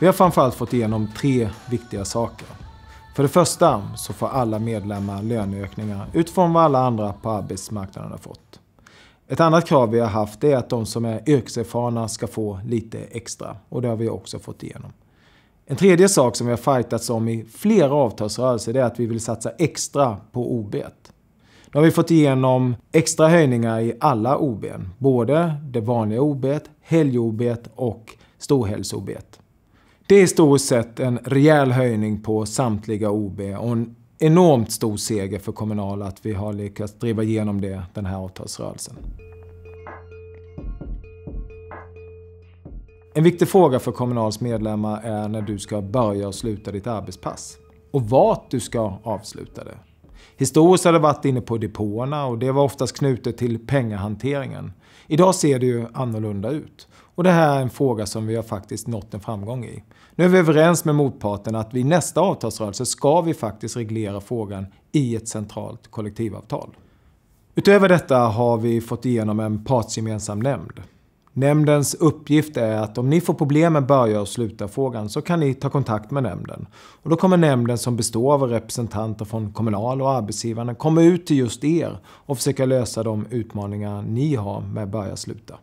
Vi har framförallt fått igenom 3 viktiga saker. För det första så får alla medlemmar löneökningar utifrån vad alla andra på arbetsmarknaden har fått. Ett annat krav vi har haft är att de som är yrkeserfarna ska få lite extra, och det har vi också fått igenom. En tredje sak som vi har fightats om i flera avtalsrörelser är att vi vill satsa extra på OB. Nu har vi fått igenom extra höjningar i alla OB, både det vanliga OB, helg-OB och storhelgs-OB. Det är i stort sett en rejäl höjning på samtliga OB och en enormt stor seger för Kommunal att vi har lyckats driva igenom den här avtalsrörelsen. En viktig fråga för Kommunals medlemmar är när du ska börja och sluta ditt arbetspass och vart du ska avsluta det. Historiskt har det varit inne på depåerna och det var oftast knutet till pengahanteringen. Idag ser det ju annorlunda ut. Och det här är en fråga som vi har faktiskt nått en framgång i. Nu är vi överens med motparten att vid nästa avtalsrörelse ska vi faktiskt reglera frågan i ett centralt kollektivavtal. Utöver detta har vi fått igenom en partsgemensam nämnd. Nämndens uppgift är att om ni får problem med börja och sluta frågan så kan ni ta kontakt med nämnden. Och då kommer nämnden som består av representanter från Kommunal och arbetsgivarna komma ut till just er och försöka lösa de utmaningar ni har med börja och sluta.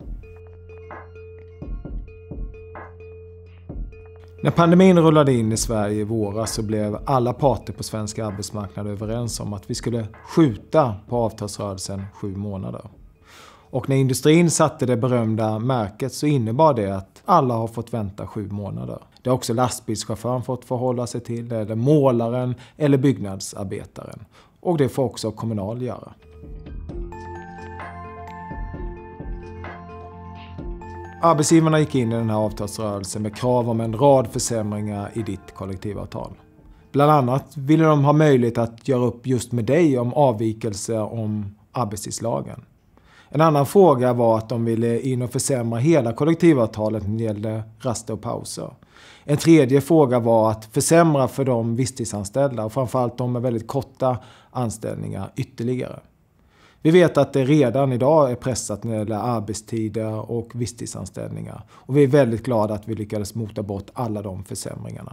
När pandemin rullade in i Sverige i våras så blev alla parter på svensk arbetsmarknad överens om att vi skulle skjuta på avtalsrörelsen 7 månader. Och när industrin satte det berömda märket så innebar det att alla har fått vänta 7 månader. Det har också lastbilschauffören fått förhålla sig till, det är det målaren eller byggnadsarbetaren. Och det får också Kommunal göra. Arbetsgivarna gick in i den här avtalsrörelsen med krav om en rad försämringar i ditt kollektivavtal. Bland annat ville de ha möjlighet att göra upp just med dig om avvikelser om arbetstidslagen. En annan fråga var att de ville in och försämra hela kollektivavtalet när det gällde raster och pauser. En tredje fråga var att försämra för de visstidsanställda och framförallt de med väldigt korta anställningar ytterligare. Vi vet att det redan idag är pressat när det gäller arbetstider och visstidsanställningar. Och vi är väldigt glada att vi lyckades mota bort alla de försämringarna.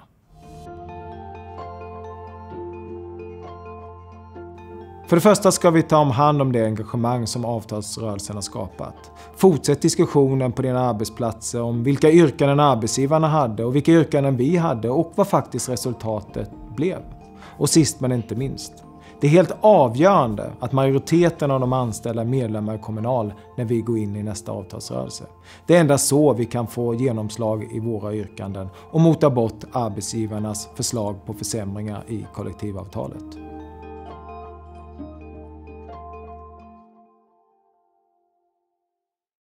För det första ska vi ta hand om det engagemang som avtalsrörelsen har skapat. Fortsätt diskussionen på dina arbetsplatser om vilka yrkanden arbetsgivarna hade och vilka yrkanden vi hade och vad faktiskt resultatet blev. Och sist men inte minst. Det är helt avgörande att majoriteten av de anställda är medlemmar i Kommunal när vi går in i nästa avtalsrörelse. Det är endast så vi kan få genomslag i våra yrkanden och mota bort arbetsgivarnas förslag på försämringar i kollektivavtalet.